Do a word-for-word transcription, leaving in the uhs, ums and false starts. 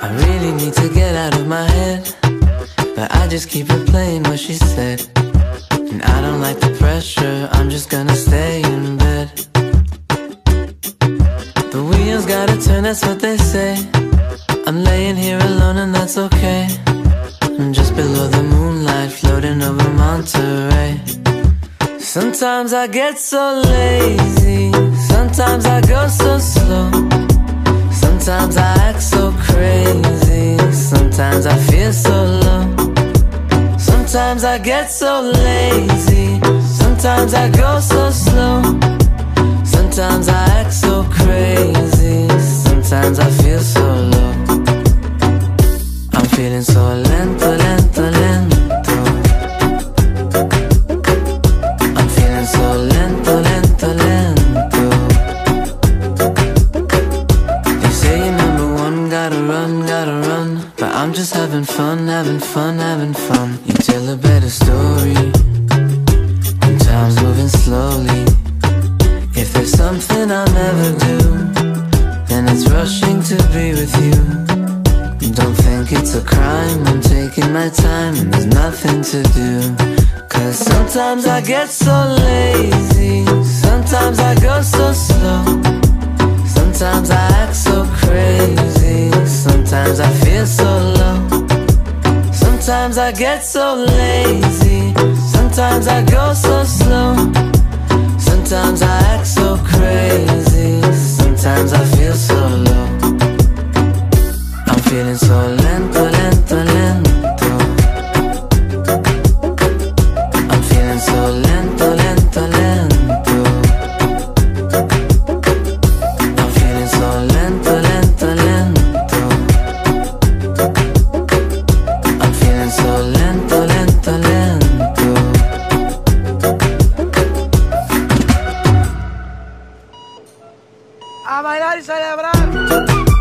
I really need to get out of my head, but I just keep replaying what she said. And I don't like the pressure, I'm just gonna stay in bed. The wheels gotta turn, that's what they say. I'm laying here alone and that's okay. I'm just below the moonlight, floating over Monterey. Sometimes I get so lazy, sometimes I go so slow. Sometimes I act so crazy, sometimes I feel so low. Sometimes I get so lazy, sometimes I go so slow. Sometimes I act so crazy, sometimes I feel so low. I'm feeling so lento, lento, lento. I'm feeling so lento, lento, lento. They say you're number one, gotta run, gotta run. But I'm just having fun, having fun, having fun. You tell a better story when time's moving slowly. If there's something I'll never do, then it's rushing to be with you. Don't think it's a crime, I'm taking my time and there's nothing to do. Cause sometimes I get so lazy, sometimes I go so slow. Sometimes I act so crazy, sometimes I feel so low. Sometimes I get so lazy, sometimes I go so slow. Sometimes I act so crazy, sometimes I feel so low. I'm feeling so lento, lento, lento. I'm feeling so lento, lento, lento. I'm feeling so lento, lento, lento. I'm feeling so lento, lento, lento. A bailar y celebrar.